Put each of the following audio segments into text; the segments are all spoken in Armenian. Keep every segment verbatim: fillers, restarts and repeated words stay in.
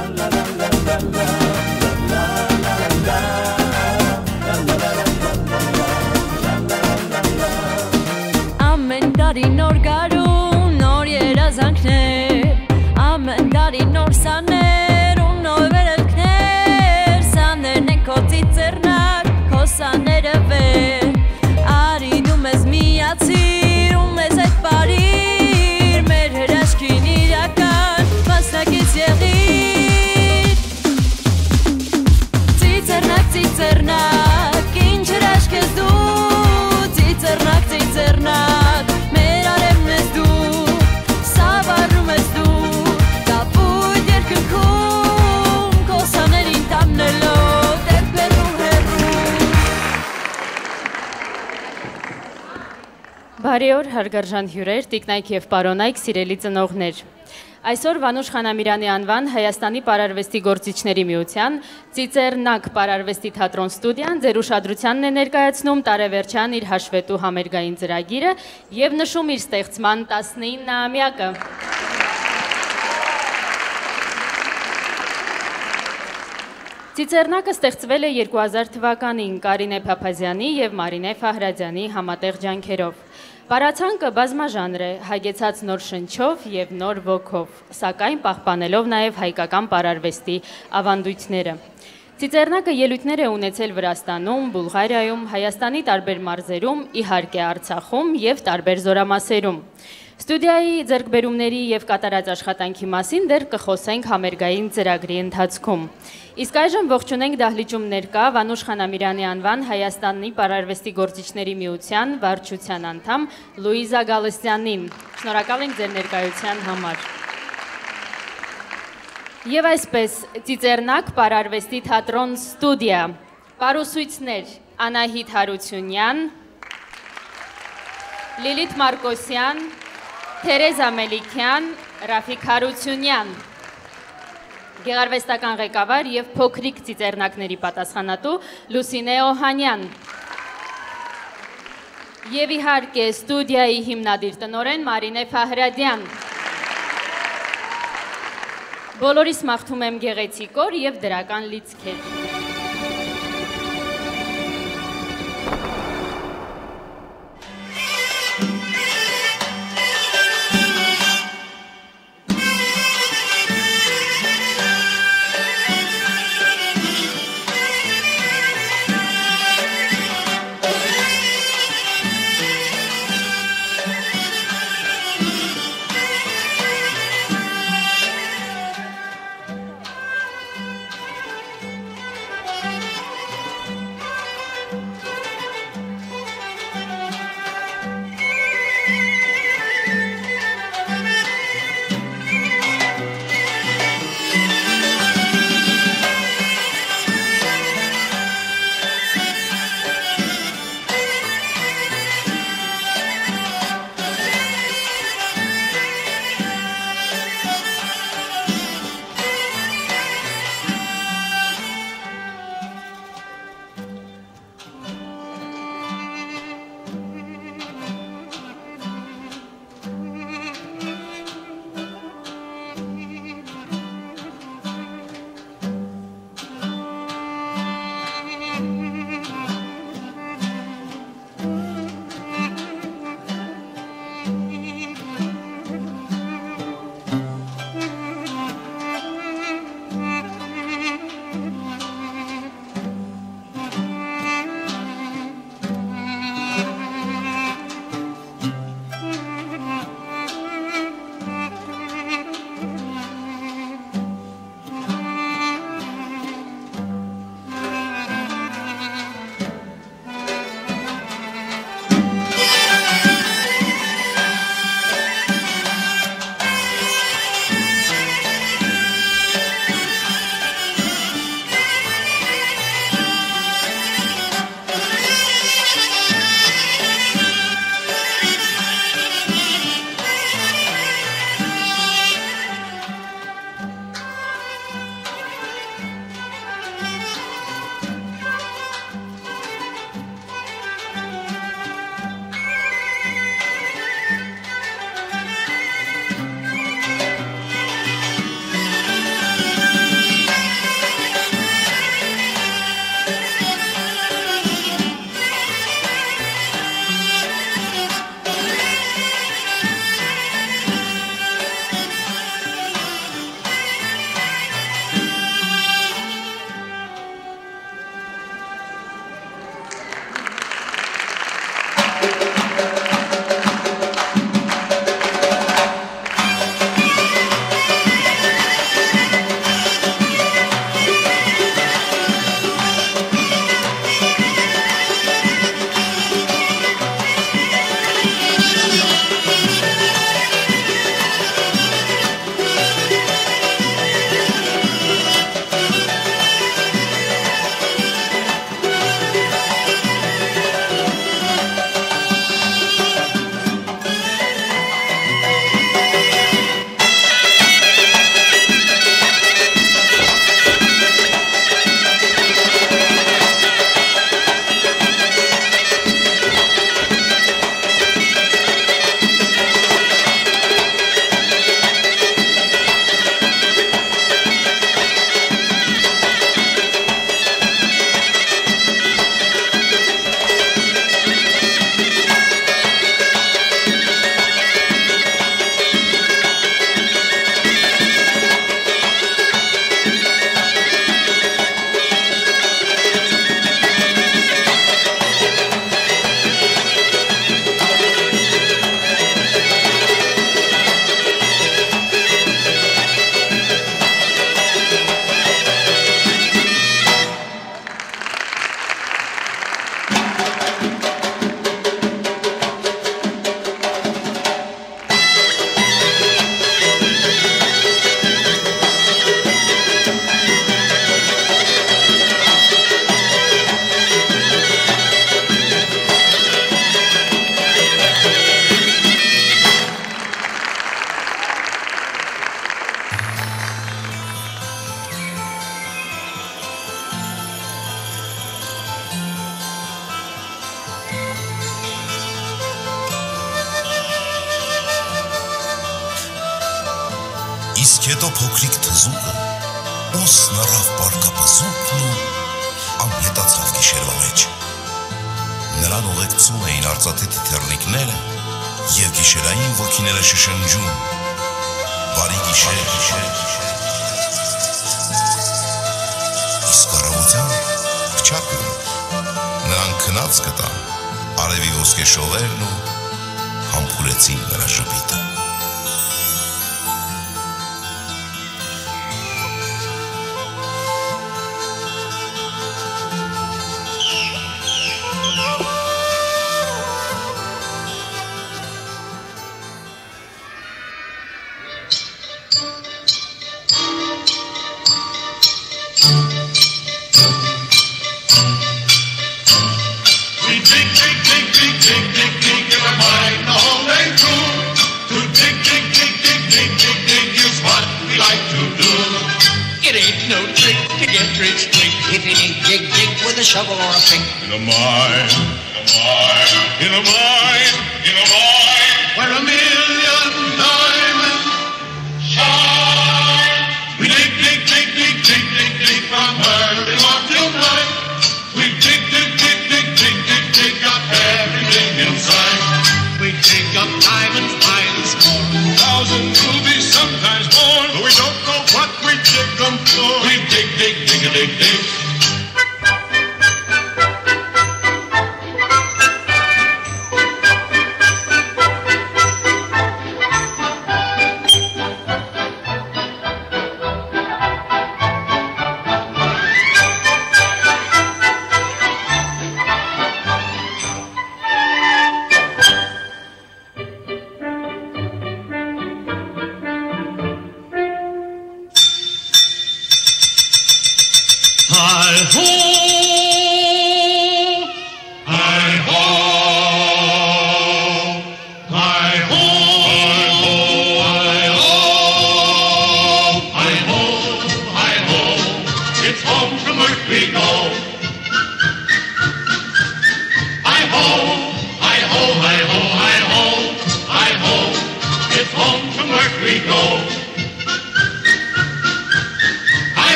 Ամեն տարի նոր գարուն, նոր երազանքներ, ամեն տարի նոր սաներ ու նոր վերելքներ, սաներն են քո ծիծեռնակ, քո սաները վեր, արի դու մեզ միացիր ու մեզ հետ պարիր, մեր հրաշքին իրական մասնակից եղիր, ծիծեռնակ, ծիծեռնակ, ինչ հրաշք ես դու, ծիծեռնակ, ծիծեռնակ, մեր արևն ես դու, սավառնում ես դու, կապույտ երկնքում, քո սաներին տանելով, դեպեր ու հեռու։ Բարի օր, հարգարժան հյուրեր, տիկնայք և պարոնայք, սիրելի ծնողներ։ Այսօր Վանուշ Խանամիրյանի անվան Հայաստանի պարարվեստի գործիչների միության Ծիծեռնակ պարարվեստի թատրոն ստուդիան ձեր ուշադրությանն է ներկայացնում տարեվերջյան իր հաշվետու համերգային ծրագիրը և նշում իր ստեղծման տասնինամյակը։ Ծիծեռնակը ստեղծվել է երկու հազար թվականին Կարինե Փափազյանի և Մարինե Ֆահրադյանի համատեղ ջանքերով։ Պարացանկը բազմաժանր է, հագեցած նոր շնչով և նոր ոգով, սակայն պահպանելով նաև հայկական պարարվեստի ավանդույթները։ Ծիծեռնակը ելույթներ է ունեցել Վրաստանում, Բուլղարիայում, Հայաստանի տարբեր մարզերում, իհարկե Արցախում և տարբեր զորամասերում։ Ստուդիայի ձեռքբերումների և կատարած աշխատանքի մասին դեռ կխոսենք համերգային ծրագրի ընթացքում։ Իսկ այժմ ողջունենք դահլիճում ներկա Վանուշ Խանամիրյանի անվան Հայաստանի պարարվեստի գործիչների միության վարչության անդամ Լուիզա Գալստյանին։ Շնորհակալ ենք ձեր ներկայության համար։ Եվ այսպես, Ծիծեռնակ պարարվեստի թատրոն ստուդիա, պարուսույցներ Անահիտ Հարությունյան, Լիլիթ Մարկոսյան, Թերեզա Մելիքյան, Ռաֆիկ Հարությունյան, գեղարվեստական ղեկավար և փոքրիկ ծիծեռնակների պատասխանատու Լուսինե Օհանյան և իհարկե ստուդիայի հիմնադիր տնօրեն Մարինե Ֆահրադյան։ Բոլորիս մաղթում եմ գեղեցիկ օր և դրական լիցքեր։ Իսկ հետո փոքրիկ թզուկը ոսն առավ պարկապզուկն ու անհետացավ գիշերվա մեջ։ Նրան ուղեկցում էին արծաթե թիթեռնիկները և գիշերային ոգիները շշնջում. բարի գիշեր, իսկ առավոտյան փչակում նրան քնած գտան արևի ոսկե շողերն ու համբուրեցին նրա ժպիտը։ Shovel or a pick. In a mine, in a mine, in a mine, in a mine, where a million diamonds shine. We dig, dig, dig, dig, dig, dig, dig from early morn till night. We dig, dig, dig, dig, dig, dig, dig up everything inside. We dig up diamonds, miles more, thousand rubies, sometimes more. But we don't know what we dig them for. We dig, dig, dig, dig, dig.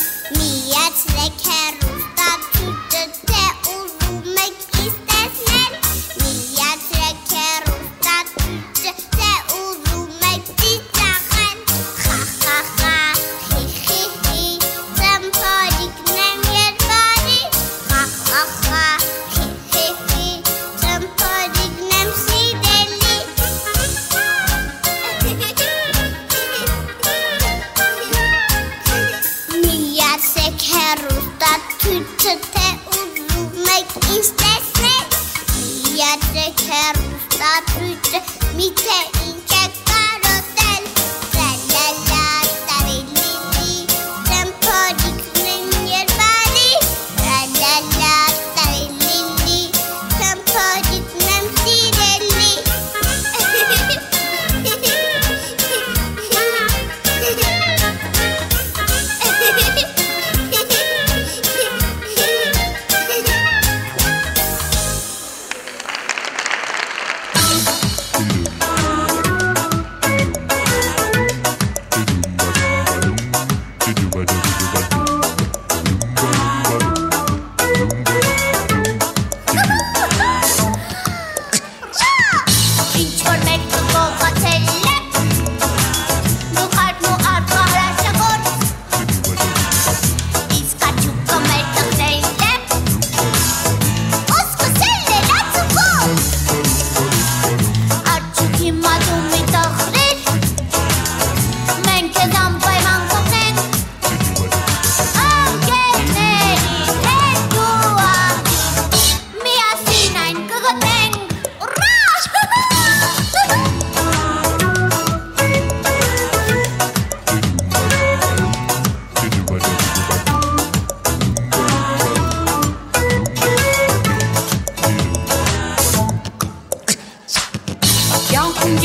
Միացրեք հեռուստացույցը, թե ուզում եք իստեսնել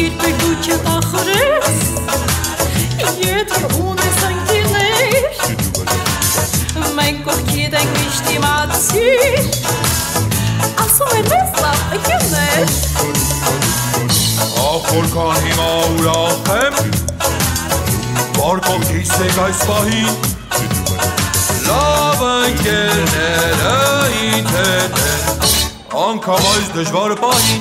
Երբեք դու չտախրես Եթե ունես անկիրներ Մենք կողքիդ ենք միշտ իմացիր Ասում են մեզ լավ եկևներ Ախ որքան հիմա ուրախ եմ Որ կողքիս եք այս պահին Լավ ընկերները ինձ հետ են Անգամ այս դժվար պահին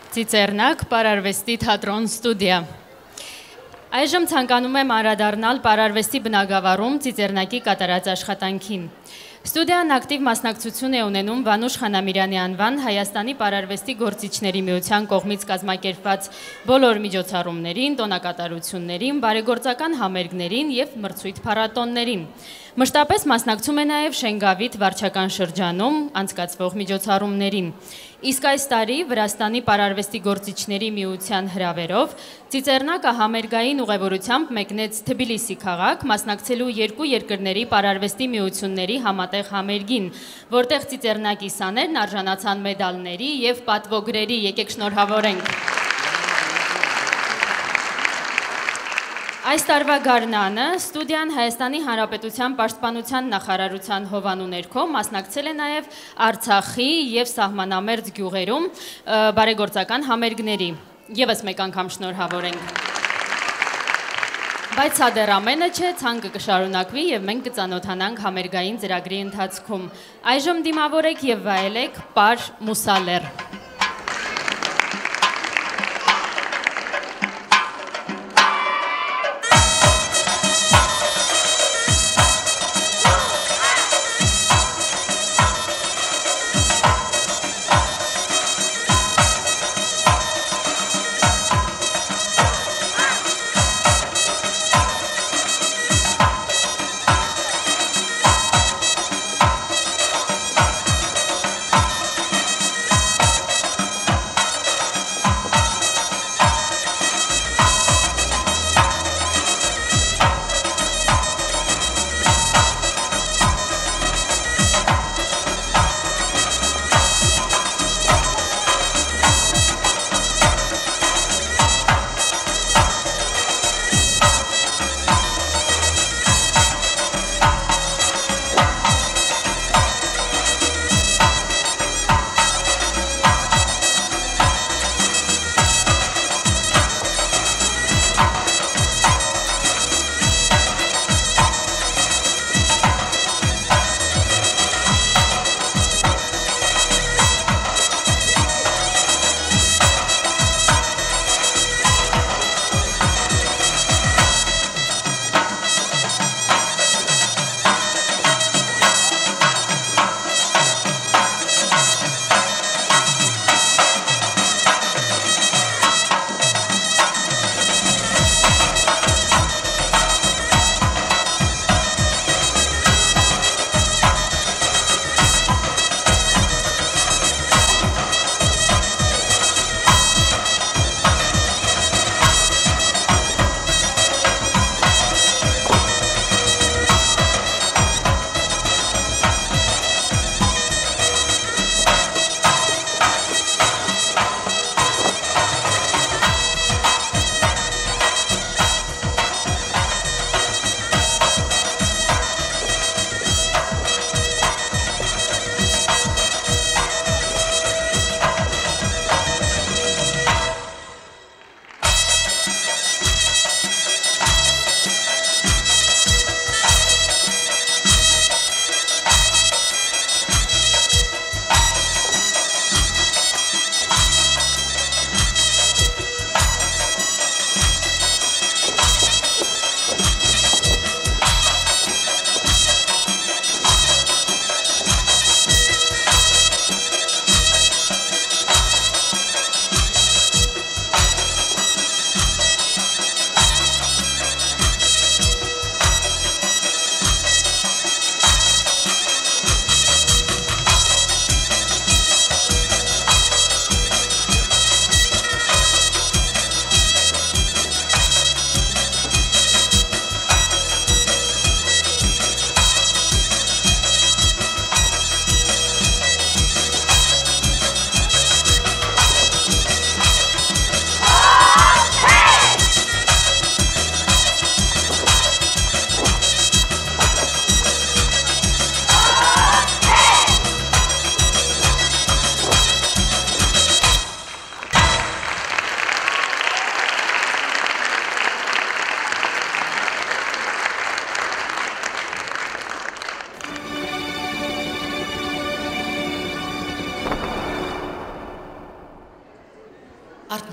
Ծիծեռնակ պարարվեստի թատրոն ստուդիա։ Այժմ ցանկանում եմ անդրադառնալ պարարվեստի բնագավառում Ծիծեռնակի կատարած աշխատանքին։ Ստուդիան ակտիվ մասնակցություն է ունենում Վանուշ Խանամիրյանի անվան Հայաստանի պարարվեստի գործիչների միության կողմից կազմակերպված բոլոր միջոցառումներին, տոնակատարություններին, բարեգործական համերգներին եւ մրցույթ փառատոներին։ Մշտապես մասնակցում է նաև Շենգավիթ վարչական շրջանում անցկացվող միջոցառումներին։ Իսկ այս տարի Վրաստանի պարարվեստի գործիչների միության հրավերով Ծիծեռնակը համերգային ուղևորությամբ մեկնեց Թբիլիսի քաղաք մասնակցելու երկու երկրների պարարվեստի միությունների համատեղ համերգին, որտեղ Ծիծեռնակի սաներն արժանացան մեդալների եւ պատվոգրերի։ Եկեք շնորհավորենք։ Այս տարվա գարնանը ստուդիան Հայաստանի Հանրապետության Պաշտպանության նախարարության հովանու ներքո մասնակցել է նաև Արցախի եւ սահմանամերձ գյուղերում բարեգործական համերգների։ Եվս մեկ անգամ շնորհավորենք։ Բայց սա դեռ ամենը չէ, ցանկը կշարունակվի եւ մենք կծանոթանանք համերգային ծրագրի ընթացքում։ Այժմ դիմավորեք եւ վայելեք Պար Մուսալեր։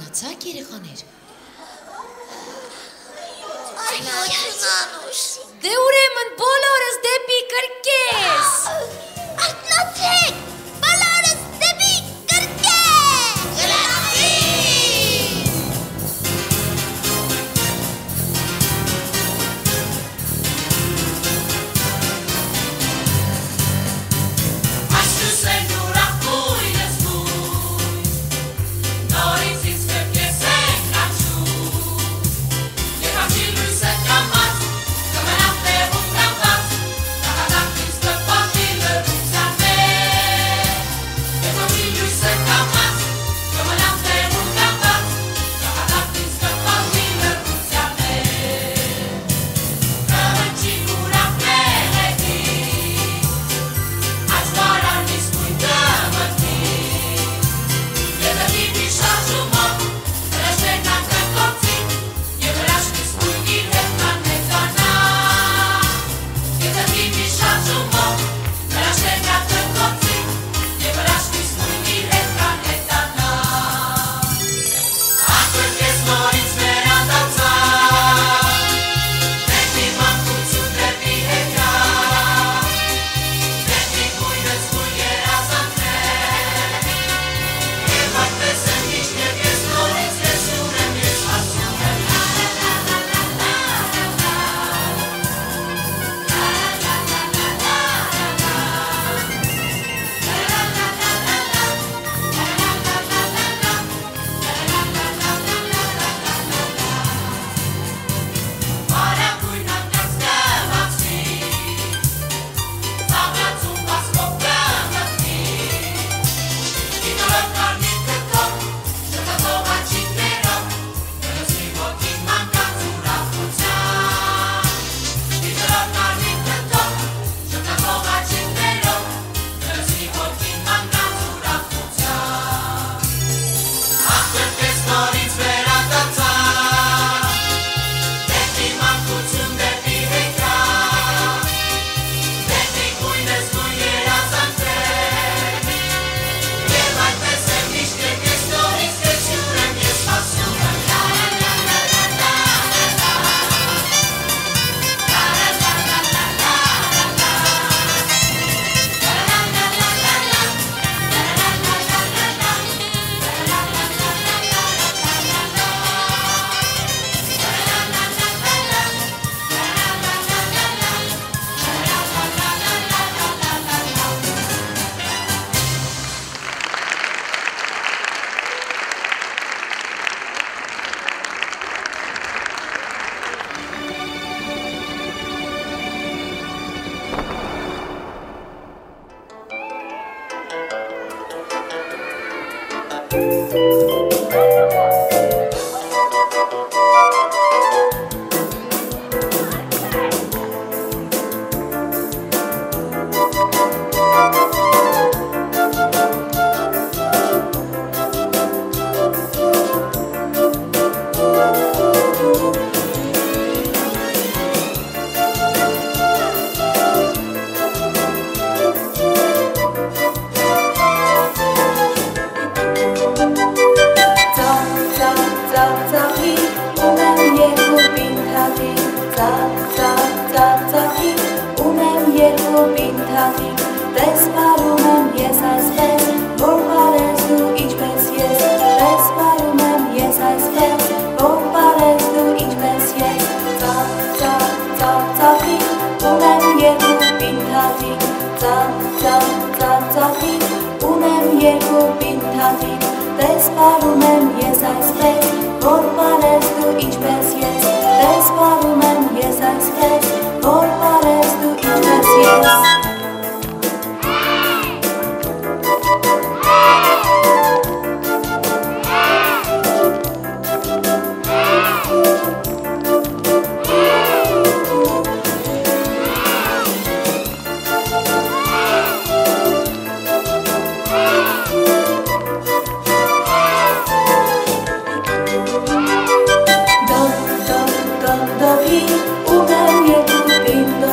Մնացաք երեխաներ։ Անուշ։ Դե ուրեմն բոլորս դեպի կրկես։ Արթնացեք, բոլորս դեպի կրկես։ Գնացի։ Այսուսեն ուրախ կույնս կույն, նորից ինձ կրկես ենք աչու, և հաչի լույսը կամած, կմնամ տեղում կամված, նահատակ ինձ կպատի լրության մեջ, և հաչի լույսը կամած, կմնամ տեղում կամված, նահատակ ինձ կպատի լրության մեջ, կհնչի ուրախ մեղեդի, Այս վարան իսկույն կմտնի, և դեպի մի շարժումով, հրաշտենան կգործի, և հրաշք իսկույն իր հետ կանհետանա, և դեպի մի շարժումով, հրաշտենան կգործի, և հրաշք իսկույն իր հետ կանհետանա, Անկրկես նորից վերադարձա, դեպի մանկություն, դեպի հետա, Դեպի գույնս գույն երազանքներ, և այդպես եմ միշտ կրկես նորից լսում եմ, ես ասում եմ, Բարագույն հանգած կվացվի, Ծաղրացում բացվող կմտնի, Ինորդ կարմիր կտով, շտատող աչիկներով, Կլսի ոտքին մանկած ուրախության, Ինորդ կարմիր կտով, շտատող աչիկներով, Կլսի ոտքին մանկած ուրախության, Անկրկես նորից վերադարձա, Դեպի մանկություն, դեպի հետա, Դեպի գույնս գույն երազանքներ, և այդպես եմ միշտ կրկես նորից լսում եմ, ես ասում եմ, Տես պարում եմ ես այսպես, որ պարես դու ինչպես ես, Տես պարում եմ ես այսպես, որ պարես դու ինչպես ես Do, do, do, do, hi, umem je tu,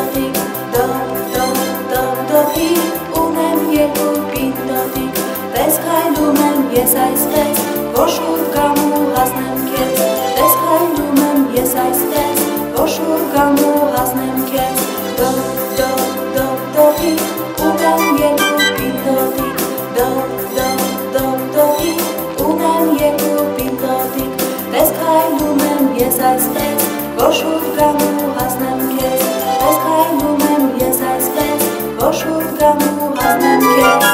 այսպես, որ շուտ գամ ու հասնեմ քեզ, պես քայլում եմ ես այսպես, որ շուտ գամ ու հասնեմ քեզ։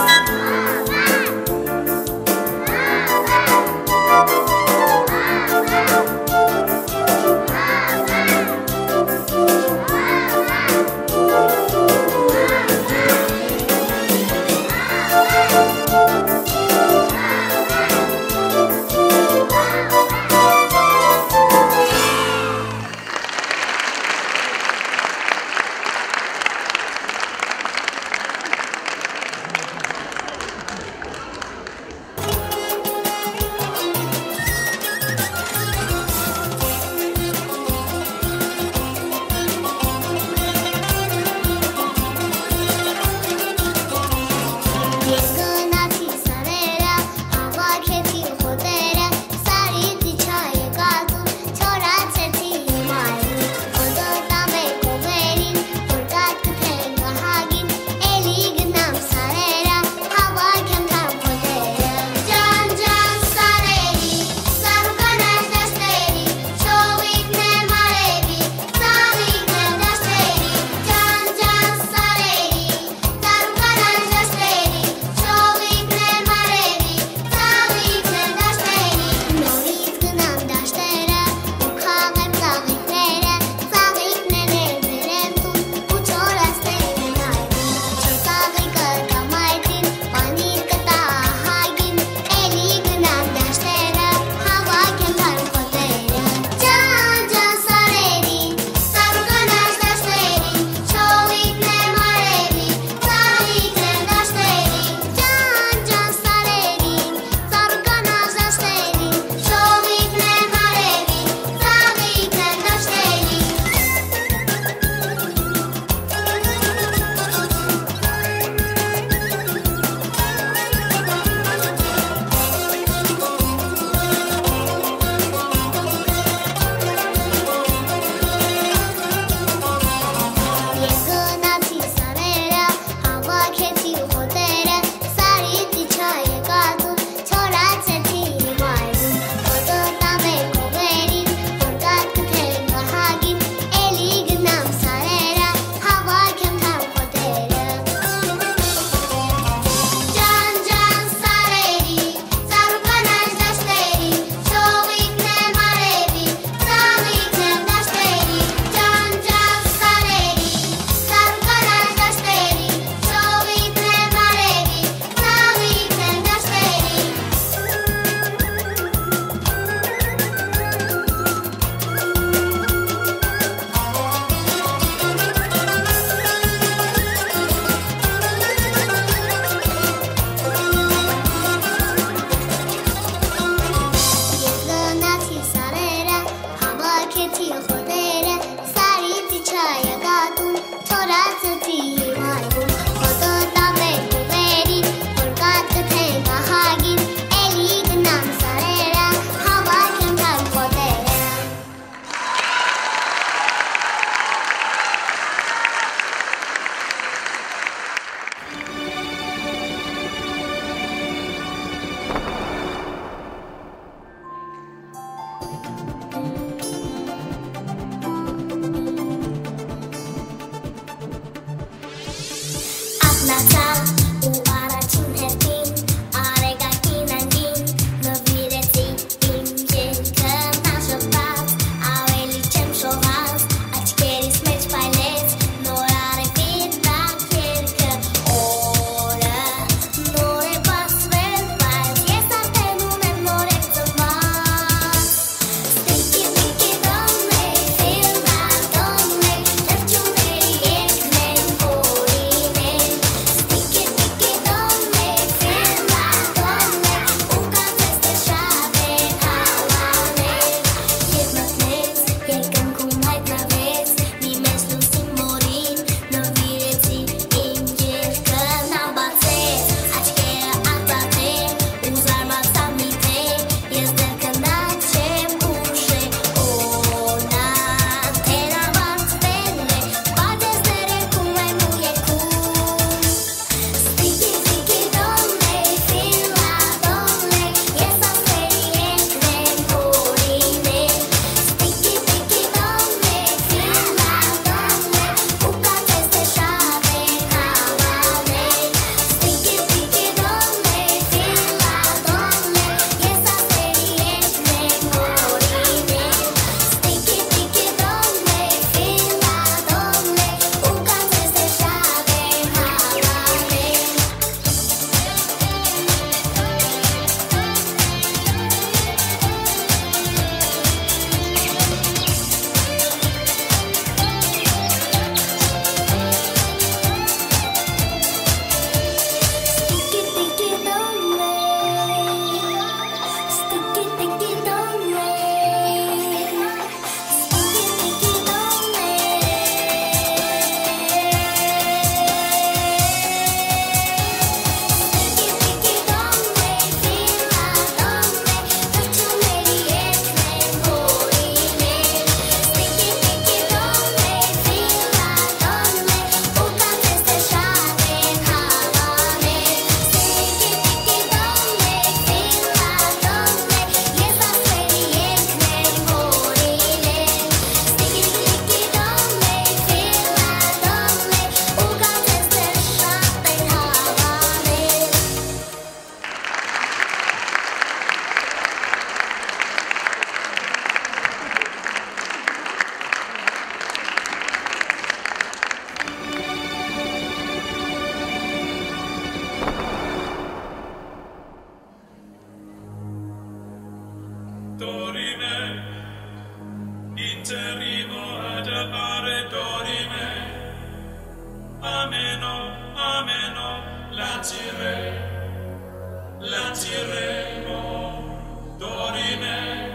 ameno, ameno, l'attireremo, l'attireremo, dorime.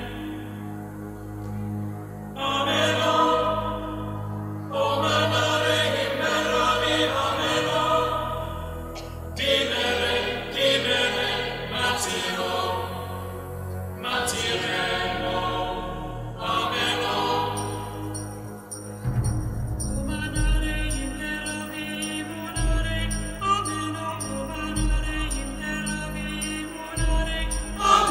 Ameno, o manare immeravi, ameno, dimere, dimere, matiro, matiremo, ameno. O manare immeravi, monare, ameno, o manare immeravi, monare, ameno.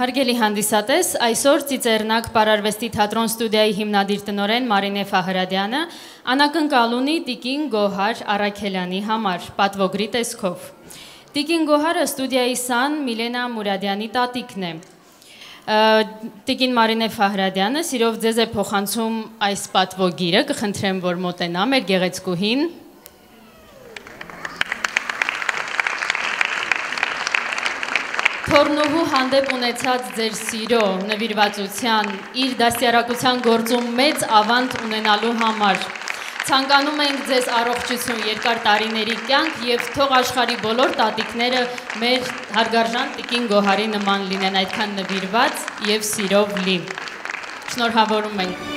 Հարգելի հանդիսատես, այսօր Ծիծեռնակ Պարարվեստի թատրոն ստուդիայի հիմնադիր տնօրեն Մարինե Ֆահրադյանը անակնկալ ունի Տիկին Գոհար Առաքելյանի համար, պատվոգրի տեսքով։ Տիկին Գոհարը ստուդիայի սան Միլենա Մուրադյանի տատիկն է։ Տիկին Մարինե Ֆահրադյանը սիրով ձեզ է փոխանցում այս պատվոգիրը, կխնդրեմ, որ մոտենա մեր գեղեցկուհին։ Թորնուհու հանդեպ ունեցած ձեր սիրո, նվիրվածության, իր դաստիարակության գործում մեծ ավանդ ունենալու համար։ Ցանկանում ենք ձեզ առողջություն, երկար տարիների կյանք եւ թող աշխարհի բոլոր տատիկները մեր հարգարժան Տիկին Գոհարի նման լինեն, այդքան նվիրված եւ սիրով լի։ Շնորհավորում ենք։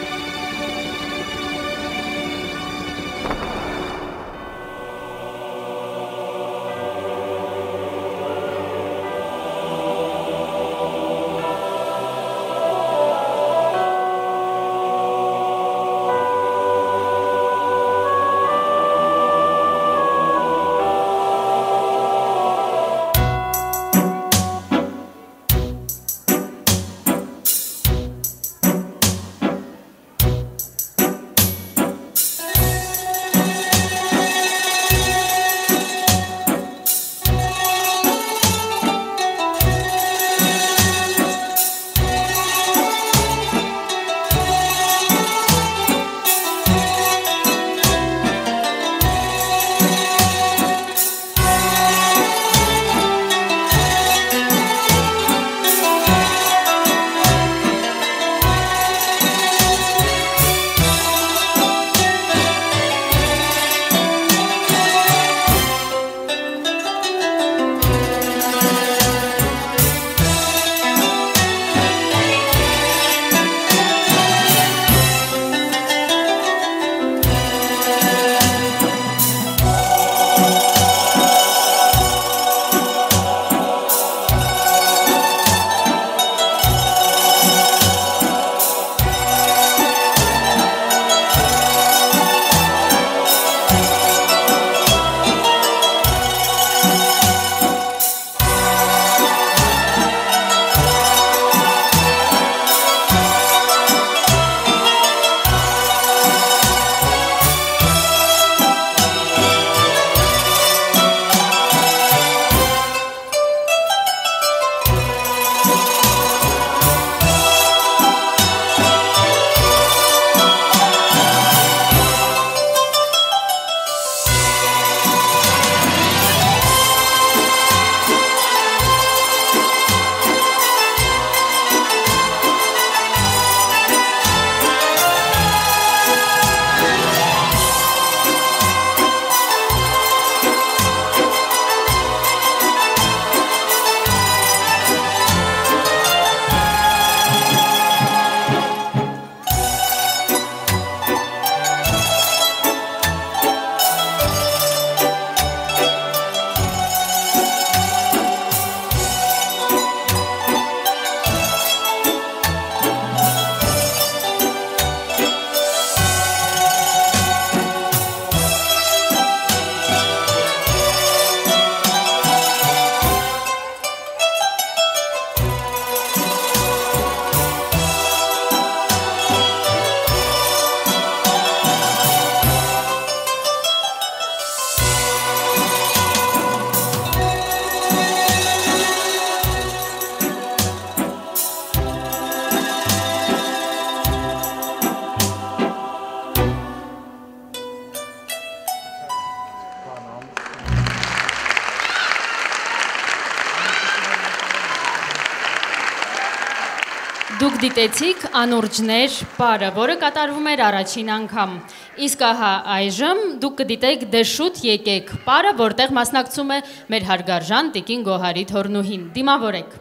Դուք դիտեցիք անուրջներ պարը, որը կատարվում էր առաջին անգամ։ Իսկ ահա այժմ դուք կդիտեք դե շուտ եկեք պարը, որտեղ մասնակցում է մեր հարգարժան Տիկին Գոհարի թորնուհին։ Դիմավորեք։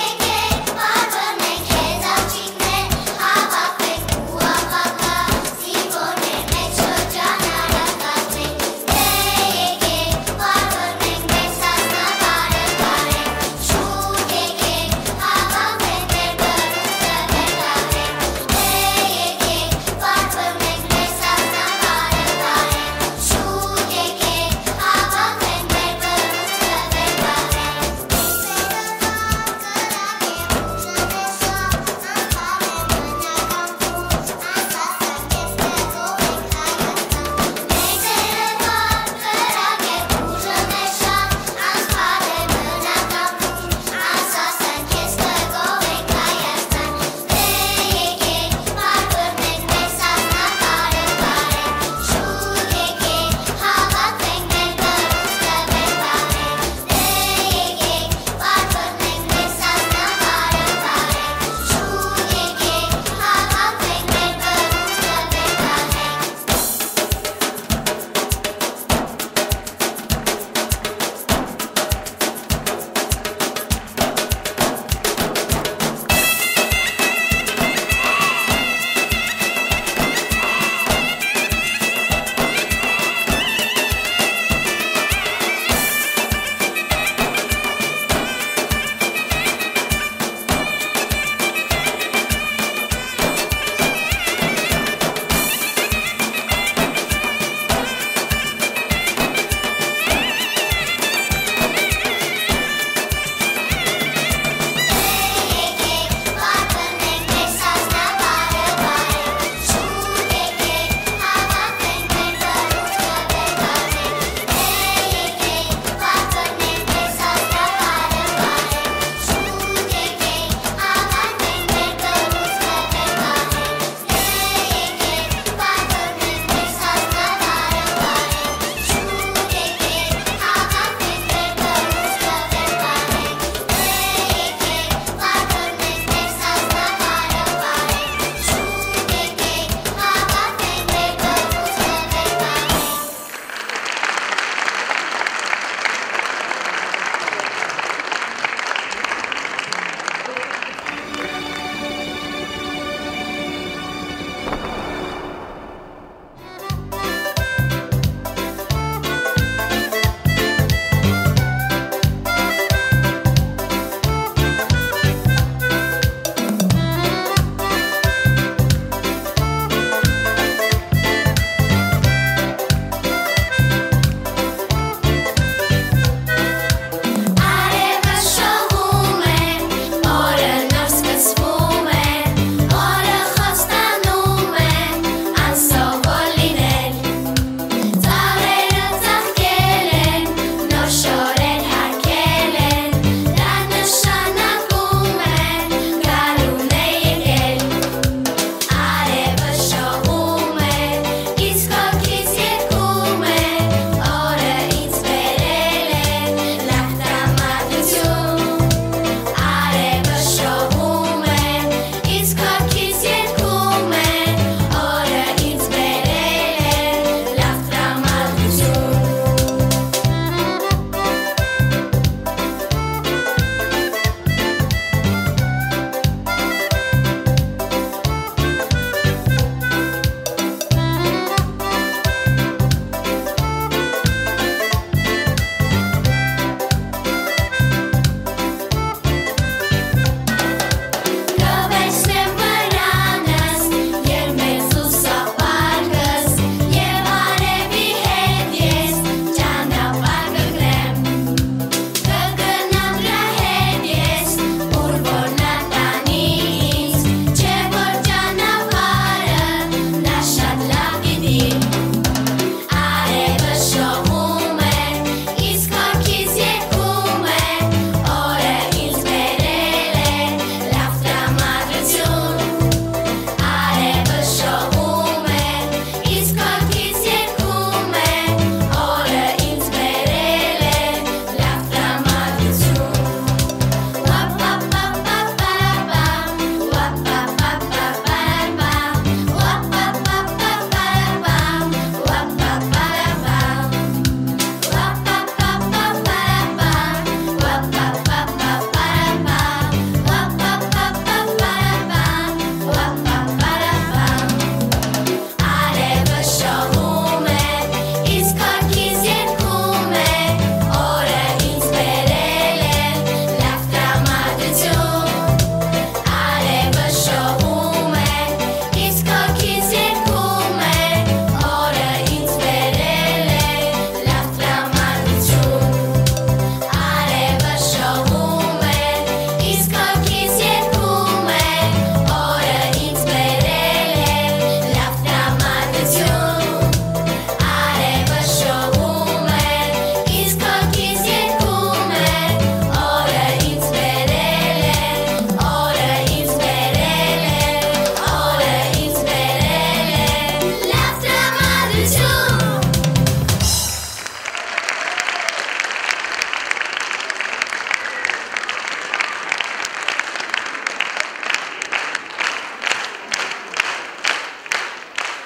See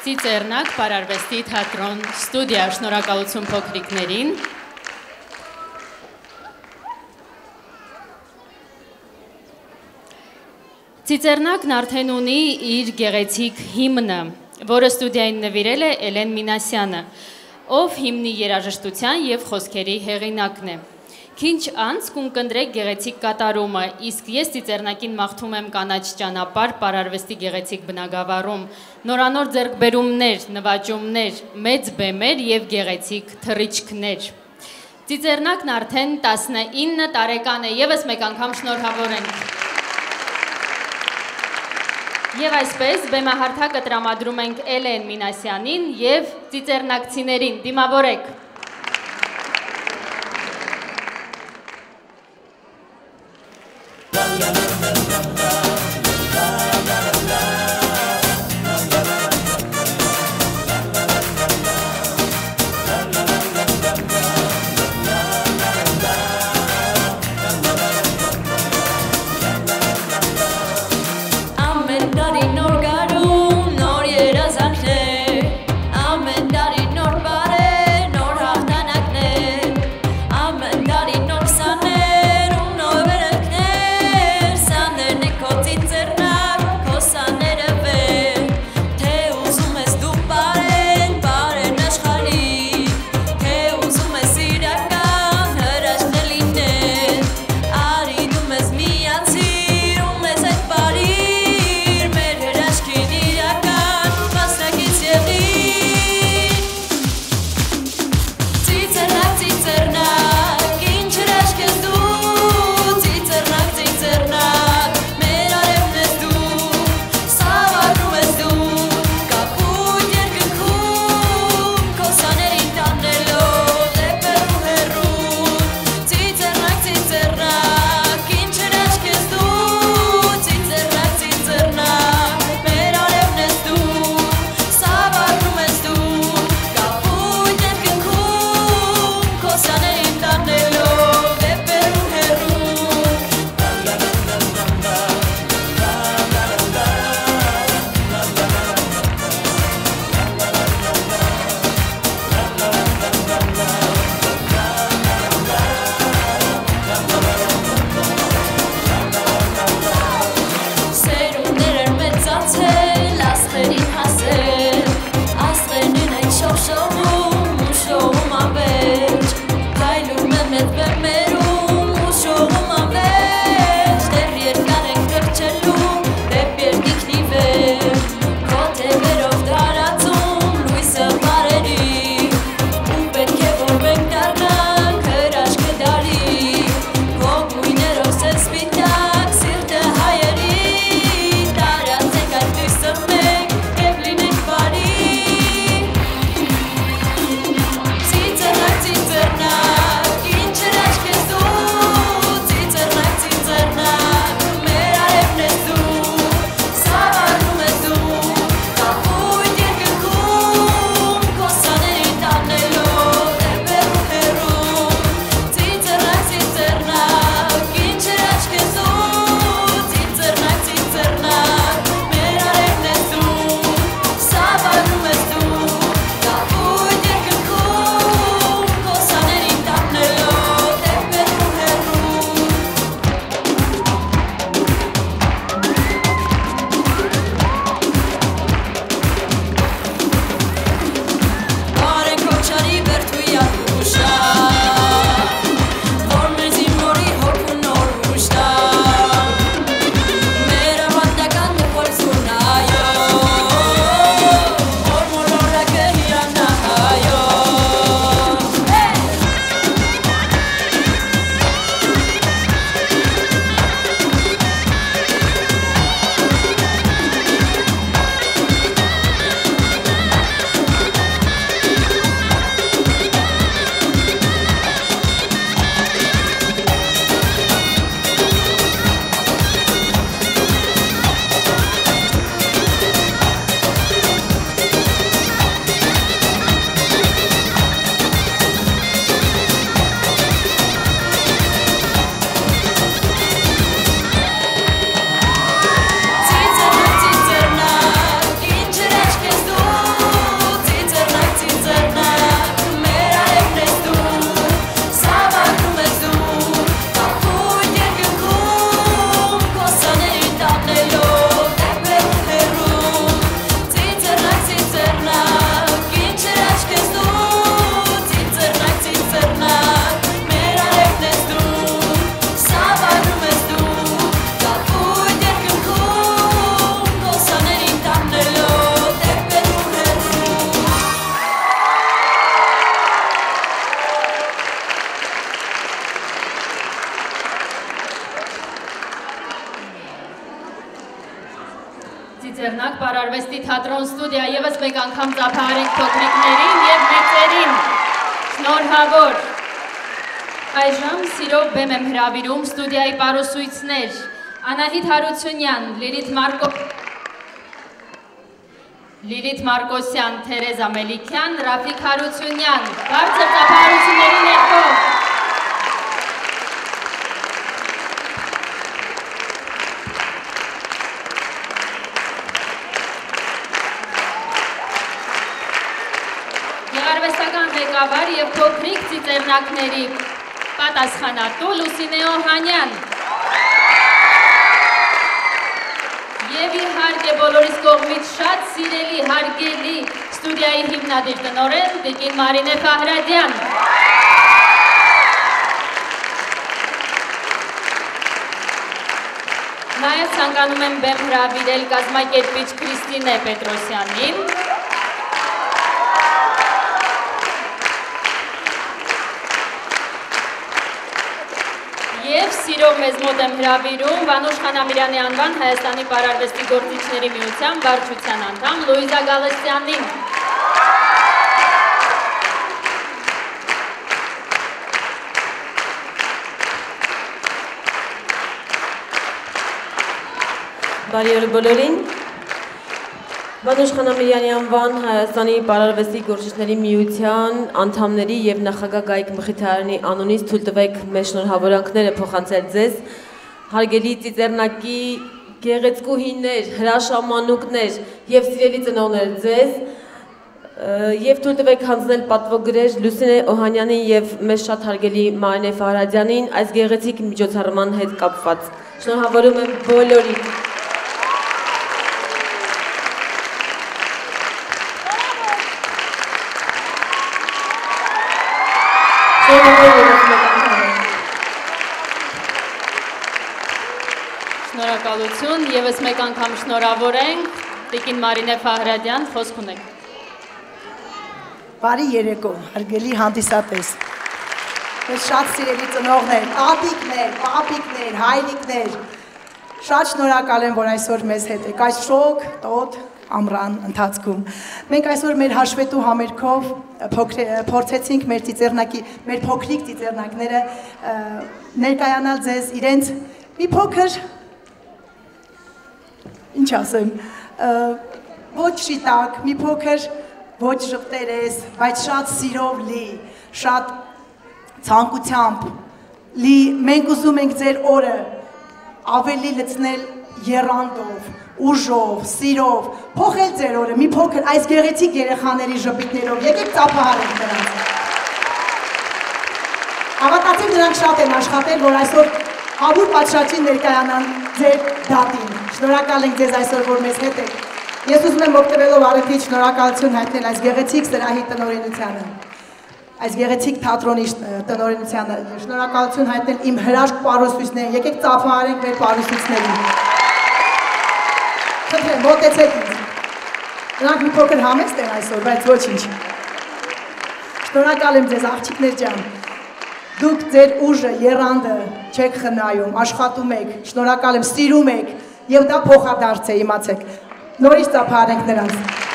Ծիծեռնակ Պարարվեստի թատրոն ստուդիա, շնորհակալություն փոքրիկներին։ Ծիծեռնակն արդեն ունի իր գեղեցիկ հիմնը, որը ստուդիային նվիրել է Էլեն Մինասյանը, ով հիմնի երաժշտության և խոսքերի հեղինակն է։ Քիչ անց կունկնդրեք գեղեցիկ կատարումը, իսկ ես Ծիծեռնակին մաղթում եմ կանաչ ճանապարհ Պարարվեստի գեղեցիկ բնագավառում, նորանոր ձեռքբերումներ, նվաճումներ, մեծ բեմեր և գեղեցիկ թռիչքներ։ Ծիծեռնակն արդեն տասնինը տարեկան է, ևս մեկ անգամ շնորհավորենք։ Եվ այսպես բեմահարթակը տրամադրում ենք Էլեն Մինասյանին և ծիծեռնակցիներին, դիմավորեք։ Նոր երազանքներ, ամեն տարի նոր բարեր, նոր Ծիծեռնակ Պարարվեստի թատրոն ստուդիա եւս մեկ անգամ ծափահարենք փոքրիկներին եւ մեծերին։ Շնորհավոր։ Այժմ սիրով բեմ եմ հրավիրում ստուդիայի պարուսույցներ Անահիտ Հարությունյան, Լիլիթ Մարկո Լիլիթ Մարկոսյան, Թերեզա Մելիքյան, Ռաֆիկ Հարությունյան, բարձր ծափահարությունների ներքո։ Գեղարվեստական ղեկավար եւ փոքրիկ ծիծեռնակների պատասխանատու Լուսինե Օհանյան։ Եվ իհարկե բոլորիս կողմից շատ սիրելի, հարգելի ստուդիայի հիմնադիր տնօրեն տիկին Մարինե Ֆահրադյան։ Նաև ցանկանում եմ բեմ հրավիրել կազմակերպիչ Քրիստինե Պետրոսյանին։ Եվ սիրով մեզ մոտ եմ հրավիրում Վանուշ Խանամիրյանի անվան Հայաստանի Պարարվեստի գործիչների միության վարչության անդամ Լուիզա Գալստյանին։ Բարի օր բոլորին։ Վանուշ Խանամիրյանի անվան Հայաստանի Պարարվեստի գործիչների միության անդամների եւ նախագահ Գայիկ Մխիթարյանի անունից թույլ տվեք մեր շնորհավորանքները փոխանցել ձեզ, հարգելի ծիծեռնակի գեղեցկուհիներ, հրաշամանուկներ եւ սիրելի ծնողներ ձեզ, եւ թույլ տվեք հանձնել պատվոգրեր Լուսինե Օհանյանին եւ մեր շատ հարգելի Մարինե Ֆահրադյանին այս գեղեցիկ միջոցառման հետ կապված։ Շնորհավորում եմ բոլորին։ Շնորհակալություն, եւս մեկ անգամ շնորհավոր ենք, տիկին Մարինե Ֆահրադյան, խոսք ունեք։ Բարի երեկո, հարգելի հանդիսատես։ Մեր շատ սիրելի ծնողներ, տատիկներ, պապիկներ, հայրիկներ, շատ շնորհակալ եմ, որ այսօր մեզ հետ եք այս շոկ, տոտ, ամռան ընթացքում։ Մենք այսօր մեր հաշվետու համերգով փորձեցինք մեր ծիծեռնակի, մեր փոքրիկ ծիծեռնակները ներկայանալ ձեզ իրենց մի փոքր, ինչ ասեմ, ոչ շիտակ, մի փոքր, ոչ ժպտերես, բայց շատ սիրով լի, շատ ցանկությամբ լի, մենք ուզում ենք ձեր օրը ավելի լցնել եռանդով, ուժով, սիրով, փոխել ձեր օրը, մի փոքր այս գեղեցիկ երեխաների ժպիտներով, եկեք ծափահարենք նրանց։ Հավատացեք նրանք շատ են աշխատել, որ այսօր հավուր պատշաճին ներկայանան ձեր դատին։ Շնորհակալ ենք ձեզ այսօր, որ մեզ հետ եք։ Ես ուզում եմ օգտվելով առիթից շնորհակալություն հայտնել այս գեղեցիկ սրահի տնօրենությանը, այս գեղեցիկ թատրոնի տնօրենությանը, շնորհակալություն հայտնել իմ հրաշք պարուսույցներին, եկեք ծափահարենք մեր պարուսույցներին։ Խնդրեմ, մոտեցեք ինձ։ Նրանք մի փոքր համեստ են այսօր, բայց ոչինչ։ Շնորհակալ եմ ձեզ, աղջիկներ ջան։ Դուք ձեր ուժը, եռանդը չեք խնայում, աշխատում եք, շնորհակալ եմ, սիրում եք, եւ դա փոխադարձ է, իմացեք։ Նորից ծափահարենք նրանց։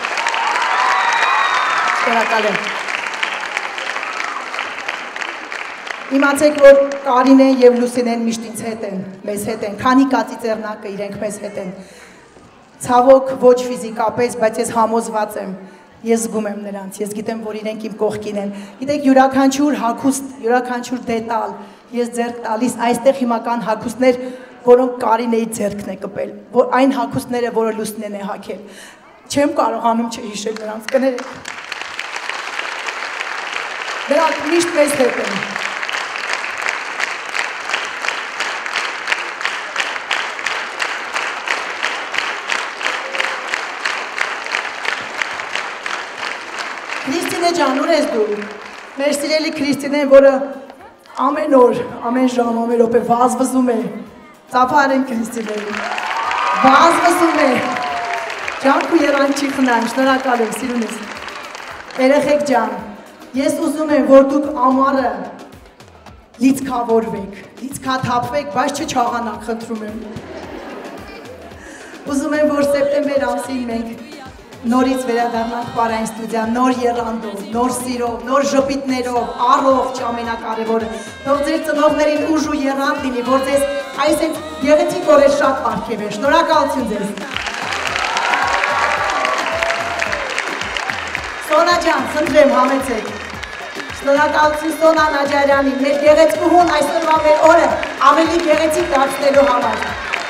Շնորհակալ եմ։ Իմացեք, որ Կարինեն եւ Լուսինեն միշտ ինձ հետ են, մեզ հետ են, քանի կա ծիծեռնակը իրենք մեզ հետ են։ Ցավոք ոչ ֆիզիկապես, բայց ես համոզված եմ, ես զգում եմ նրանց, ես գիտեմ, որ իրենք իմ կողքին են։ Գիտեք, յուրաքանչյուր հագուստ, յուրաքանչյուր դետալ, ես ձեռք տալիս այստեղ հիմա կան հագուստներ, որոնք Կարինեի ձեռքն է կպել, որ այն հագուստները, որը Լուսինեն է հագել։ Չեմ կարողանում չհիշել նրանց, կներեք։ Նրանք միշտ մեզ հետ են։ Քրիստինե ջան, ուր ես դու։ Մեր սիրելի Քրիստինեն, որը ամեն օր, ամեն ժամ, ամեն րոպե վազվզում է։ Ծափահարենք Քրիստինեին։ Վազվզում է։ Ջանք ու եռանք չի խնայում, շնորհակալ եմ, սիրուն ես։ Երեխեք ջան, ես ուզում եմ, որ դուք ամառը լիցքավորվեք, լիցքաթափվեք, բայց չչաղանաք, խնդրում եմ։ ուզում եմ, որ սեպտեմբեր ամսին մենք նորից վերադառնանք Պարային ստուդիան, նոր եռանդով, նոր սիրով, նոր ժպիտներով, առողջ ամենակարևորը, թող ձեր ծնողներին ուժ ու եռանդ լինի, որ ձեզ այս այդ գեղեցիկ օրեր շատ պարգևեն, շնորհակալություն ձեզ։ Սոնա ջան, խնդրեմ համեցեք։ Շնորհակալություն Սոնա Նաջարյանին, մեր գեղեցկուհուն այսօրվա մեր օրը ավելի գեղեցիկ դարձնելու համար։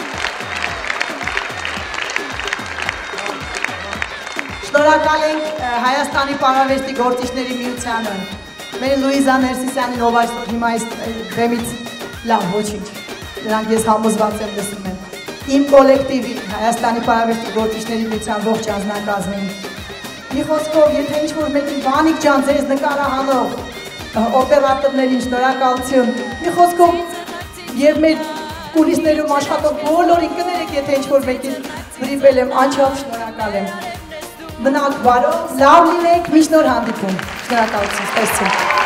Շնորհակալ ենք Հայաստանի Պարարվեստի գործիչների միությանը, մեր Լուիզա Ներսիսյանին, ով այսօր հիմա այս բեմից լավ, ոչինչ, նրանք ես համոզված եմ լսում եմ, իմ կոլեկտիվի, Հայաստանի Պարարվեստի գործիչների միության ողջ անձնակազմին, մի խոսքով, եթե ինչ-որ մեկին Վանիկ ջան, ձեզ նկարահանող, օպերատորներին շնորհակալություն, մի խոսքով, և մեր կուլիսներում աշխատող բոլորին կներեք, եթե ինչ-որ մեկին վրիպել եմ, անչափ շնորհակալ եմ։ Մնաք բարով, լավ լինեք, միշտ նոր հանդիպում, շնորհակալություն, տեսցում։